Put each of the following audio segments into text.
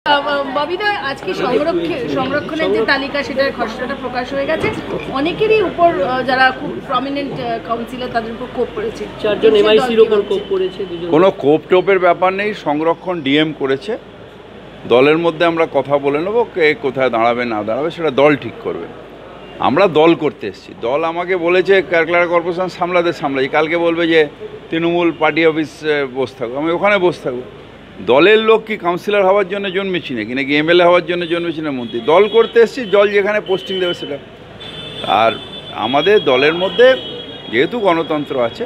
ববিদা, আজকে সংরক্ষণের যে তালিকা সেটার খসড়াটা প্রকাশ হয়ে গেছে। অনেকেরই উপর যারা খুব প্রমিনেন্ট কাউন্সিলর তাদের উপর কোপ পড়েছে, 4 জন এমআইসির উপর কোপ পড়েছে। কোনো কোপ টোপের ব্যাপার নেই, সংরক্ষণ ডিএম করেছে। দলের মধ্যে আমরা কথা বলে নেবো, কে কোথায় দাঁড়াবে না দাঁড়াবে সেটা দল ঠিক করবে। আমরা দল করতে এসেছি। দল আমাকে বলেছে ক্যালকাটা কর্পোরেশন সামলাচ্ছি, কালকে বলবে যে তৃণমূল পার্টি অফিস বসে থাকবো, আমি ওখানে বসে থাকবো। দলের লোক কি কাউন্সিলর হওয়ার জন্য জন্মেছি নাকি নাকি এমএলএ হওয়ার জন্য জন্মেছি না মন্ত্রী? দল করতে এসেছি, দল যেখানে পোস্টিং দেবে সেটা। আর আমাদের দলের মধ্যে যেহেতু গণতন্ত্র আছে,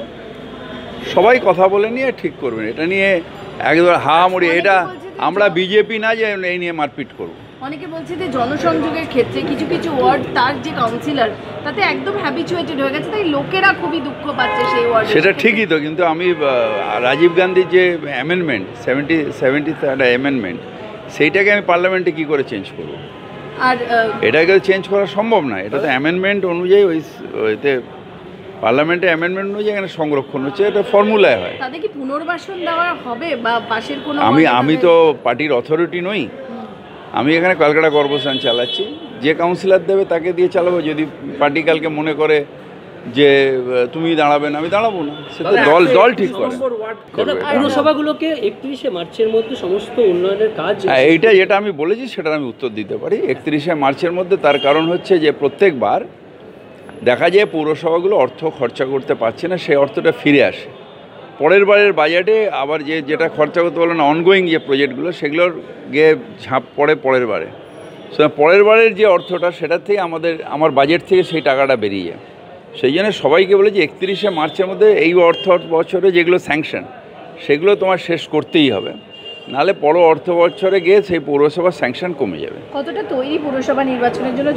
সবাই কথা বলে নিয়ে ঠিক করবেন। এটা নিয়ে একদম হাহামড়ি, এটা আমরা বিজেপি না যে এই নিয়ে মারপিট করবো। অনেকে বলছে যে জনসংযোগের ক্ষেত্রে কিছু কিছু ওয়ার্ড তার যে কাউন্সিলর তাতে একদম হ্যাবিচুয়েটেড হয়ে গেছে, তাই লোকেরা খুবই দুঃখ পাচ্ছে সেই ওয়ার্ড। সেটা ঠিকই তো, কিন্তু আমি রাজীব গান্ধীর যে অ্যামেন্ডমেন্ট 73rd অ্যামেন্ডমেন্ট, সেইটাকে আমি পার্লামেন্টে কী করে চেঞ্জ করবো? আর এটাকে চেঞ্জ করা সম্ভব না। এটা তো অ্যামেন্ডমেন্ট অনুযায়ী ওইতে পার্লামেন্টে অ্যামেন্ডমেন্ট অনুযায়ী এখানে সংরক্ষণ হচ্ছে, এটা ফর্মুলায় হয়। তাদের কি পুনর্বাসন দেওয়া হবে বা পাশের কোনো? আমি তো পার্টির অথরিটি নই, আমি এখানে ক্যালকাটা কর্পোরেশন চালাচ্ছি। যে কাউন্সিলর দেবে তাকে দিয়ে চালাবো। যদি পার্টি কালকে মনে করে যে তুমি দাঁড়াবে না, আমি দাঁড়াবো না, সেটা দল ঠিক করে। পৌরসভাগুলোকে 31শে মার্চের মধ্যে সমস্ত উন্নয়নের কাজ, এইটা যেটা আমি বলেছি সেটার আমি উত্তর দিতে পারি। 31শে মার্চের মধ্যে, তার কারণ হচ্ছে যে প্রত্যেকবার দেখা যায় পৌরসভাগুলো অর্থ খরচা করতে পারছে না, সেই অর্থটা ফিরে আসে পরের বারের বাজেটে। আবার যেটা খরচা করতে বলে না, অনগোয়িং যে প্রজেক্টগুলো, সেগুলোর গিয়ে ঝাঁপ পড়ে পরের বারে। পরের বারের যে অর্থটা, সেটার থেকে আমার বাজেট থেকে সেই টাকাটা বেরিয়ে যায়। সেই জন্য সবাইকে বলে যে 31শে মার্চের মধ্যে এই অর্থ বছরে যেগুলো স্যাংশন, সেগুলো তোমার শেষ করতেই হবে, নাহলে বড় অর্থ বছরে গিয়ে সেই পৌরসভার স্যাংশন কমে যাবে। কতটা তৈরি পৌরসভা নির্বাচনের জন্য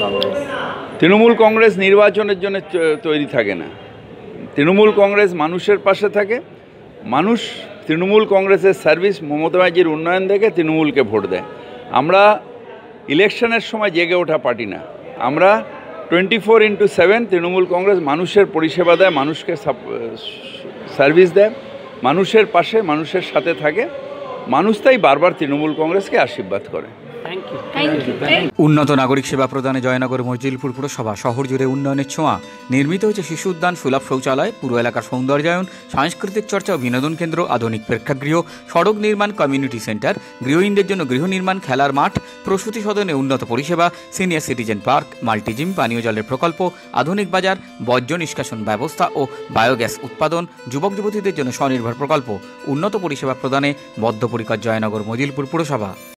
তৃণমূল কংগ্রেস নির্বাচনের জন্য তৈরি থাকে না। তৃণমূল কংগ্রেস মানুষের পাশে থাকে। মানুষ তৃণমূল কংগ্রেসের সার্ভিস, মমতা ব্যানার্জির উন্নয়ন দেখে তৃণমূলকে ভোট দেয়। আমরা ইলেকশনের সময় জেগে ওঠা পার্টি না। আমরা 24/7 তৃণমূল কংগ্রেস মানুষের পরিষেবা দেয়, মানুষকে সার্ভিস দেয়, মানুষের পাশে, মানুষের সাথে থাকে। মানুষ তাই বারবার তৃণমূল কংগ্রেসকে আশীর্বাদ করে। উন্নত নাগরিক সেবা প্রদানে জয়নগর মজিলপুর পুরসভা শহর জুড়ে উন্নয়নের ছোঁয়া। নির্মিত হয়েছে শিশু উদ্যান, সুলভ শৌচালয়, পুরো এলাকার সৌন্দর্যায়ন, সাংস্কৃতিক চর্চা ও বিনোদন কেন্দ্র, আধুনিক প্রেক্ষাগৃহ, সড়ক নির্মাণ, কমিউনিটি সেন্টার, গৃহহীনদের জন্য গৃহ নির্মাণ, খেলার মাঠ, প্রসূতি সদনে উন্নত পরিষেবা, সিনিয়র সিটিজেন পার্ক, মাল্টিজিম, পানীয় জলের প্রকল্প, আধুনিক বাজার, বর্জ্য নিষ্কাশন ব্যবস্থা ও বায়োগ্যাস উৎপাদন, যুবক যুবতীদের জন্য স্বনির্ভর প্রকল্প। উন্নত পরিষেবা প্রদানে বদ্ধপরিকর জয়নগর মজিলপুর পুরসভা।